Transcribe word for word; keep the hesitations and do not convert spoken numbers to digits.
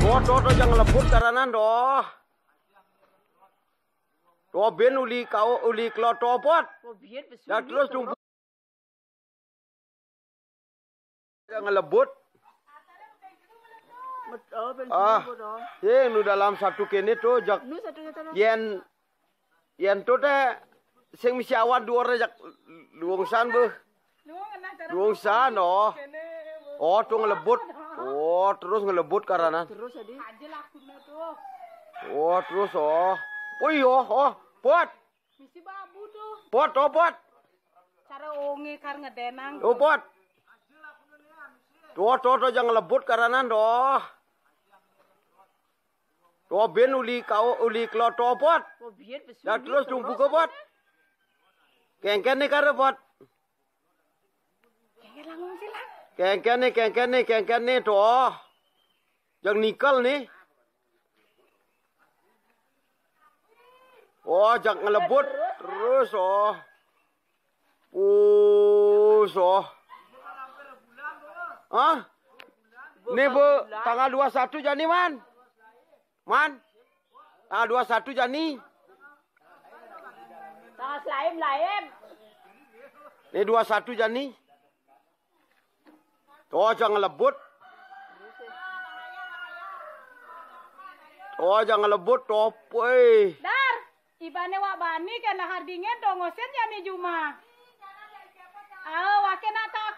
Oh, doh, doh, jangan lebut karena doh. Doh, ben uli kau uli kelotopot. Dan terus jumpa. Jangan lebut. Ah, ye, nu dalam satu kene tuh jak. Yen, yen tuh teh, sing misi awat dua orang jak luangsan beh. Luangsan, oh. Oh, tuh ngelebut. Oh, terus ngelebut karena. Terus tadi. Oh, terus oh. Oh iya, oh, pot. Misi babu tuh. Pot, oh, pot. Cara onge kar ngedenang. Oh, pot. Tuh, tuh, tuh, jangan lebut karena doh. Tuh, ben uli kau uli kelotopot. Dan terus jumpa ke pot. Kengken nih karena pot. Kengken langung silang. Kengken nih, kengken nih, kengken nih tuh. Yang nikel nih. Oh, jangan ngelebut. Terus, oh. Pus, oh. Hah? Nih, Bu, tanggal dua puluh satu Jani, Man. Man. Tanggal dua puluh satu Jani. Tanggal laim, laim. Nih dua puluh satu Jani. Oh, jangan lebut. Oh, jangan lebut, topoy. Dar, ibane wak bani kena hardingen dongosen Jani Juma. Ah, wake nak tahu